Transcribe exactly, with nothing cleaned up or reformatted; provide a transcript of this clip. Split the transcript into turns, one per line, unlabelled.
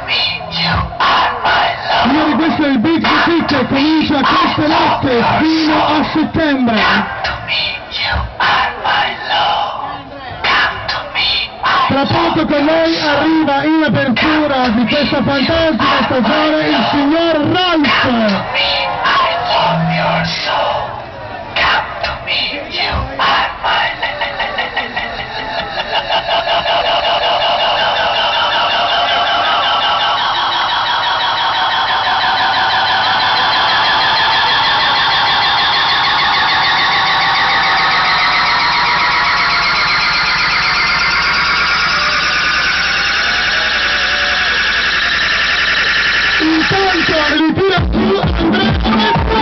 Signori, questo è il Big Boutique che comincia queste notte fino a settembre. Tra poco con noi arriva in apertura di questa fantastica stagione il signor Ralph. Intanto li tira su Andrea Mattiolì.